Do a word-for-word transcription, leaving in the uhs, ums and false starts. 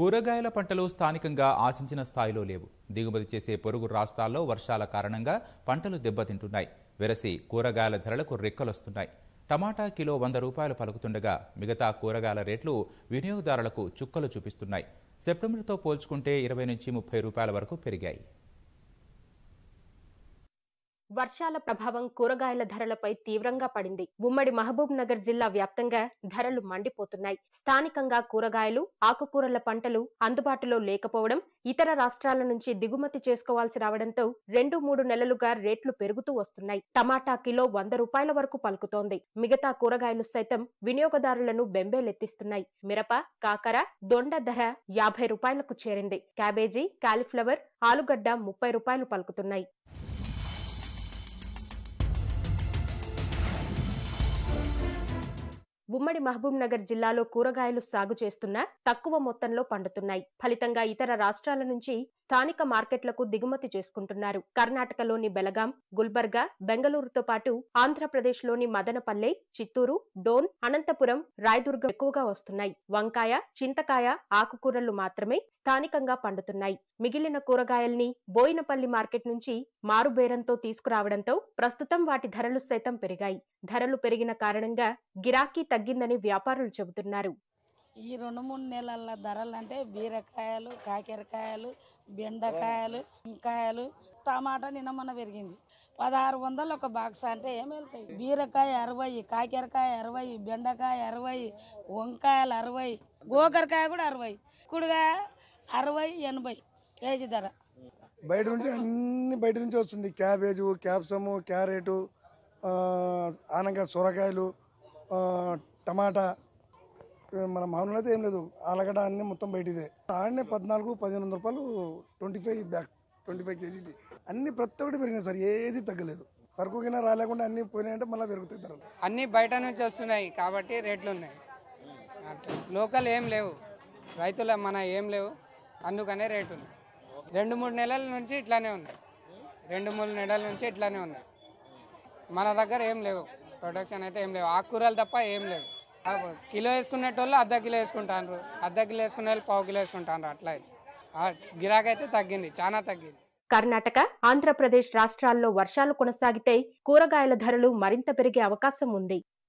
కూరగాయల పంటలు స్థానికంగా ఆశించిన స్థాయిలో లేవు. దిగుమతి చేసే పొరుగు రాష్ట్రాల్లో వర్షాల కారణంగా పంటలు దెబ్బతింటున్నాయి. వెరసి కూరగాయల ధరలకు రెక్కలొస్తున్నాయి. టమాటా కిలో వంద రూపాయలు పలుకుతుండగా మిగతా కూరగాయల రేట్లు వినియోగదారులకు చుక్కలు చూపిస్తున్నాయి. సెప్టెంబర్తో పోల్చుకుంటే ఇరవై నుంచి ముప్పై రూపాయల వరకు పెరిగాయి. వర్షాల ప్రభావం కూరగాయల ధరలపై తీవ్రంగా పడింది. ఉమ్మడి మహబూబ్ నగర్ జిల్లా వ్యాప్తంగా ధరలు మండిపోతున్నాయి. స్థానికంగా కూరగాయలు, ఆకుకూరల పంటలు అందుబాటులో లేకపోవడం, ఇతర రాష్ట్రాల నుంచి దిగుమతి చేసుకోవాల్సి రావడంతో రెండు మూడు నెలలుగా రేట్లు పెరుగుతూ వస్తున్నాయి. టమాటా కిలో వంద రూపాయల వరకు పలుకుతోంది. మిగతా కూరగాయలు సైతం వినియోగదారులను బెంబేలెత్తిస్తున్నాయి. మిరప, కాకర, దొండ ధర యాభై రూపాయలకు చేరింది. క్యాబేజీ, కాలీఫ్లవర్, ఆలుగడ్డ ముప్పై రూపాయలు పలుకుతున్నాయి. ఉమ్మడి మహబూబ్ నగర్ జిల్లాలో కూరగాయలు సాగు చేస్తున్నా తక్కువ మొత్తంలో పండుతున్నాయి. ఫలితంగా ఇతర రాష్ట్రాల నుంచి స్థానిక మార్కెట్లకు దిగుమతి చేసుకుంటున్నారు. కర్ణాటకలోని బెలగాం, గుల్బర్గా, బెంగళూరుతో పాటు ఆంధ్రప్రదేశ్లోని మదనపల్లె, చిత్తూరు, డోన్, అనంతపురం, రాయదుర్గం ఎక్కువగా వస్తున్నాయి. వంకాయ, చింతకాయ, ఆకుకూరలు మాత్రమే స్థానికంగా పండుతున్నాయి. మిగిలిన కూరగాయల్ని బోయినపల్లి మార్కెట్ నుంచి మారుబేరంతో తీసుకురావడంతో ప్రస్తుతం వాటి ధరలు సైతం పెరిగాయి. ధరలు పెరిగిన కారణంగా గిరాకీ తగ్గిందని వ్యాపారులు చెబుతున్నారు. ఈ రెండు మూడు నెలల ధరలు అంటే బీరకాయలు, కాకరకాయలు, బెండకాయలు, వంకాయలు, టమాటా నిన్న మొన్న పెరిగింది. పదహారు వందలు ఒక బాక్స్ అంటే ఏం వెళ్తాయి. బీరకాయ అరవై, కాకరకాయ అరవై, బెండకాయ అరవై, వంకాయలు అరవై, గోకరకాయ కూడా అరవై, కుడుగా అరవై ఎనభై కేజీ ధర. బయట నుంచి అన్ని బయట నుంచి వస్తుంది. క్యాబేజు, క్యాప్సము, క్యారెటు, ఆనగా సొరకాయలు, టమాటా. మన మామూలు అయితే ఏం లేదు. ఆలగడ్డ అన్నీ మొత్తం బయటిదే. ఆడనే పద్నాలుగు పదిహేను వందల రూపాయలు twenty five bag twenty five కేజీది. అన్ని ప్రతి ఒక్కటి పెరిగినాయి సార్, ఏది తగ్గలేదు. సరుకుకైనా రాలేకుండా అన్ని పోయినాయంటే మళ్ళీ పెరుగుతాయి ధరలు. అన్ని బయట నుంచి వస్తున్నాయి కాబట్టి రేట్లు ఉన్నాయి. లోకల్ ఏం లేవు, రైతుల మన ఏం లేవు, అందుకనే రేటు ఉంది. రెండు మూడు నెలల నుంచి ఇట్లానే ఉంది. రెండు మూడు నెలల నుంచి ఇట్లానే ఉంది. మన దగ్గర ఏం లేవు, ప్రొడక్షన్ అయితే ఏం లేవు. ఆకుకూరలు తప్ప ఏం లేవు. కిలో వేసుకునేటోళ్ళు అర్ధ కిలో వేసుకుంటారు, అర్ధ కిలో వేసుకునే వాళ్ళు పావు కిలో వేసుకుంటారు. అట్లా గిరాకీ అయితే తగ్గింది, చాలా తగ్గింది. కర్ణాటక, ఆంధ్రప్రదేశ్ రాష్ట్రాల్లో వర్షాలు కొనసాగితే కూరగాయల ధరలు మరింత పెరిగే అవకాశం ఉంది.